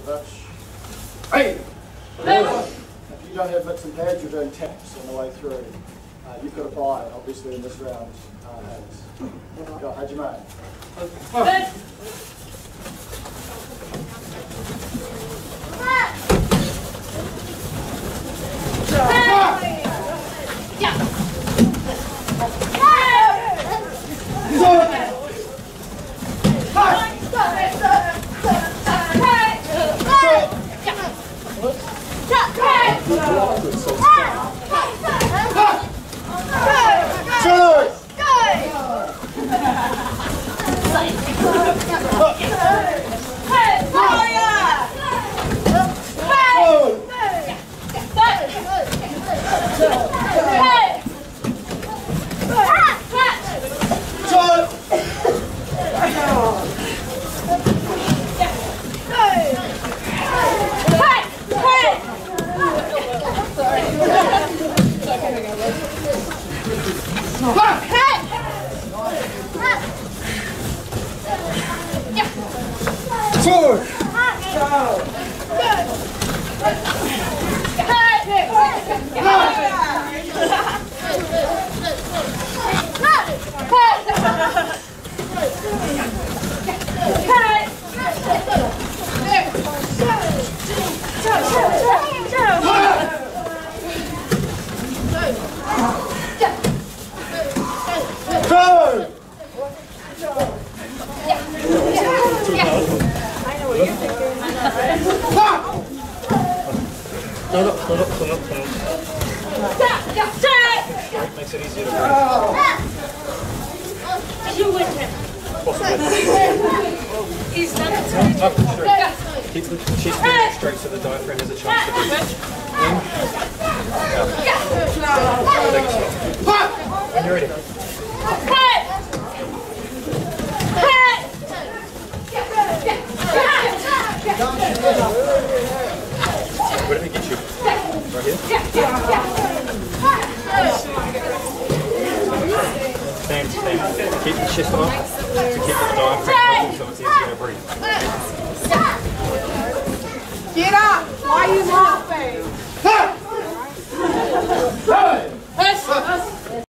much. Hey! If you don't have mitts and pads, you're doing taps on the way through. You've got to buy, obviously, in this round. Go, Hajime. Makes it easier to breathe. You win him. He's done it. Up and straight. Keep the chest very straight so the diaphragm has a chance to breathe. Take it slow. When you're ready. Where did he get you? Right here? Stand. Keep the chest on to keep the diaphragm.